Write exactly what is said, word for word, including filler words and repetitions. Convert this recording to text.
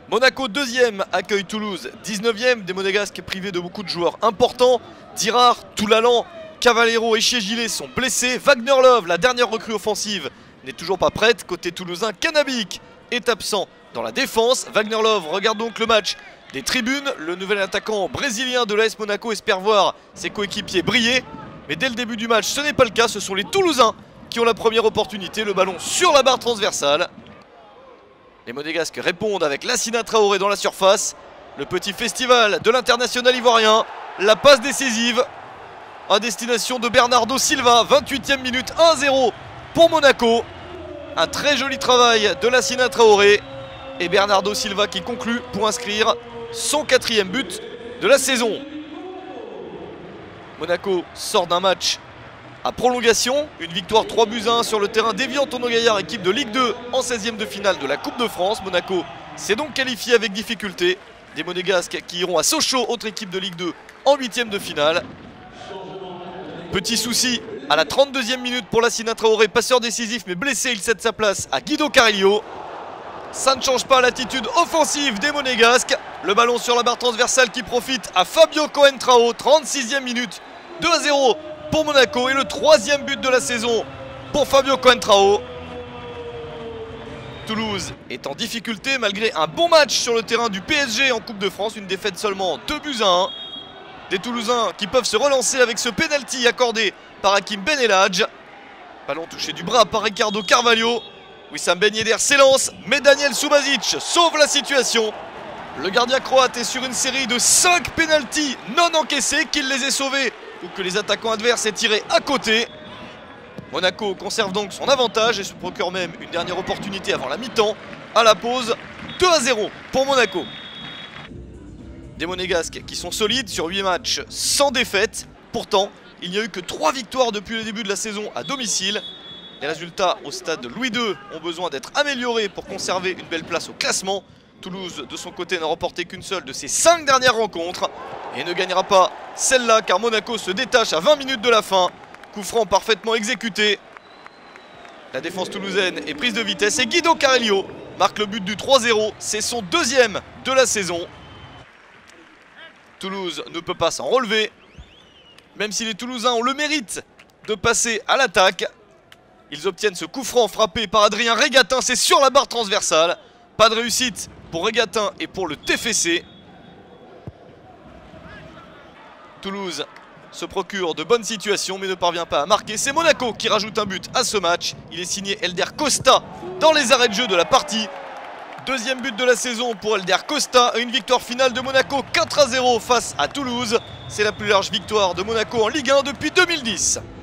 Monaco deuxième accueille Toulouse dix-neuvième. Des Monégasques privés de beaucoup de joueurs importants. Dirard, Toulalan, Cavallero et Chiegilé sont blessés. Wagner Love, la dernière recrue offensive, n'est toujours pas prête. Côté toulousain, Canabic est absent dans la défense. Wagner Love regarde donc le match des tribunes. Le nouvel attaquant brésilien de l'A S Monaco espère voir ses coéquipiers briller. Mais dès le début du match, ce n'est pas le cas. Ce sont les Toulousains qui ont la première opportunité. Le ballon sur la barre transversale. Les Monégasques répondent avec Lassina Traoré dans la surface. Le petit festival de l'international ivoirien. La passe décisive à destination de Bernardo Silva. vingt-huitième minute, un zéro pour Monaco. Un très joli travail de Lassina Traoré. Et Bernardo Silva qui conclut pour inscrire son quatrième but de la saison. Monaco sort d'un match à prolongation, une victoire trois buts à un sur le terrain d'Evian Tournon-Gaillard, équipe de Ligue deux en seizième de finale de la Coupe de France. Monaco s'est donc qualifié avec difficulté. Des Monégasques qui iront à Sochaux, autre équipe de Ligue deux, en huitième de finale. Petit souci à la trente-deuxième minute pour Lassina Traoré, passeur décisif mais blessé, il cède sa place à Guido Carrillo. Ça ne change pas l'attitude offensive des Monégasques. Le ballon sur la barre transversale qui profite à Fabio Coentrao, trente-sixième minute, deux à zéro pour Monaco et le troisième but de la saison pour Fabio Coentrao. Toulouse est en difficulté malgré un bon match sur le terrain du P S G en Coupe de France, une défaite seulement deux buts à un. Des Toulousains qui peuvent se relancer avec ce penalty accordé par Hakim Ben Elhadj. Ballon touché du bras par Ricardo Carvalho. Wissam Ben Yedder s'élance, mais Daniel Subasic sauve la situation. Le gardien croate est sur une série de cinq pénaltys non encaissés, qu'il les ait sauvés ou que les attaquants adverses aient tiré à côté. Monaco conserve donc son avantage et se procure même une dernière opportunité avant la mi-temps. À la pause, deux à zéro pour Monaco. Des Monégasques qui sont solides sur huit matchs sans défaite. Pourtant, il n'y a eu que trois victoires depuis le début de la saison à domicile. Les résultats au stade Louis deux ont besoin d'être améliorés pour conserver une belle place au classement. Toulouse, de son côté, n'a remporté qu'une seule de ses cinq dernières rencontres et ne gagnera pas celle-là car Monaco se détache à vingt minutes de la fin. Coup franc parfaitement exécuté. La défense toulousaine est prise de vitesse et Guido Carrillo marque le but du trois zéro. C'est son deuxième de la saison. Toulouse ne peut pas s'en relever. Même si les Toulousains ont le mérite de passer à l'attaque. Ils obtiennent ce coup franc frappé par Adrien Régatin. C'est sur la barre transversale. Pas de réussite pour Régatin et pour le T F C. Toulouse se procure de bonnes situations mais ne parvient pas à marquer. C'est Monaco qui rajoute un but à ce match. Il est signé Elder Costa dans les arrêts de jeu de la partie. Deuxième but de la saison pour Elder Costa. Une victoire finale de Monaco quatre à zéro face à Toulouse. C'est la plus large victoire de Monaco en Ligue un depuis deux mille dix.